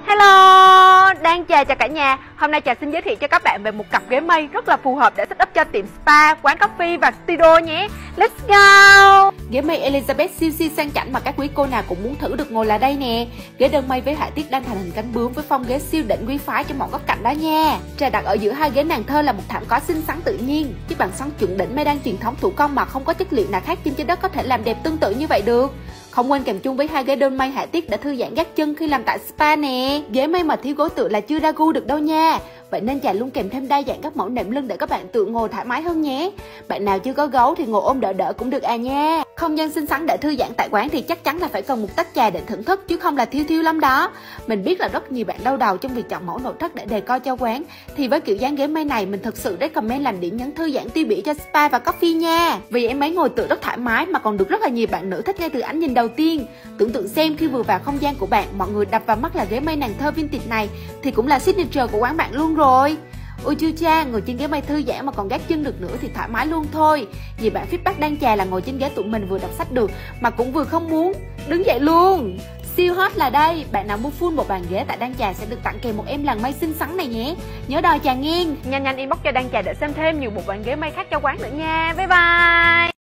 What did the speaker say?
Hello, đang chào cả nhà. Hôm nay Trà xin giới thiệu cho các bạn về một cặp ghế mây rất là phù hợp để set up cho tiệm spa, quán coffee và studio nhé. Let's go! Ghế mây Elizabeth siêu sang chảnh mà các quý cô nào cũng muốn thử được ngồi là đây nè. Ghế đơn mây với họa tiết đan thành hình cánh bướm với phong ghế siêu đỉnh quý phái cho mọi góc cạnh đó nha. Trà đặt ở giữa hai ghế nàng thơ là một thảm cỏ xinh xắn tự nhiên, chiếc bàn xoắn chuẩn đỉnh mây đan truyền thống thủ công mà không có chất liệu nào khác trên trái đất có thể làm đẹp tương tự như vậy được. Không quên kèm chung với hai ghế đơn mây họa tiết để thư giãn gác chân khi làm tại spa nè. Ghế mây mà thiếu gối tựa là chưa ra gu được đâu nha. Vậy nên Trà luôn kèm thêm đa dạng các mẫu nệm lưng để các bạn tự ngồi thoải mái hơn nhé. Bạn nào chưa có gấu thì ngồi ôm đỡ cũng được à nha. Không gian xinh xắn để thư giãn tại quán thì chắc chắn là phải cần một tách trà để thưởng thức chứ không là thiếu lắm đó. Mình biết là rất nhiều bạn đau đầu trong việc chọn mẫu nội thất để decor cho quán, thì với kiểu dáng ghế mây này mình thực sự recommend làm điểm nhấn thư giãn tiêu biểu cho spa và coffee nha. Vì em ấy ngồi tựa rất thoải mái mà còn được rất là nhiều bạn nữ thích ngay từ ánh nhìn đầu tiên. Tưởng tượng xem khi vừa vào không gian của bạn, mọi người đập vào mắt là ghế mây nàng thơ vintage này thì cũng là signature của quán bạn luôn rồi. Ôi chu cha, ngồi trên ghế mây thư giãn mà còn gác chân được nữa thì thoải mái luôn thôi. Nhiều bạn feedback đang Trà là ngồi trên ghế tụi mình vừa đọc sách được mà cũng vừa không muốn đứng dậy luôn. Siêu hot là đây, bạn nào mua full một bàn ghế tại Đan Trà sẽ được tặng kèm một em làng mây xinh xắn này nhé. Nhớ đòi Trà nghe. Nhanh inbox cho Đan Trà để xem thêm nhiều một bàn ghế mây khác cho quán nữa nha. Bye bye.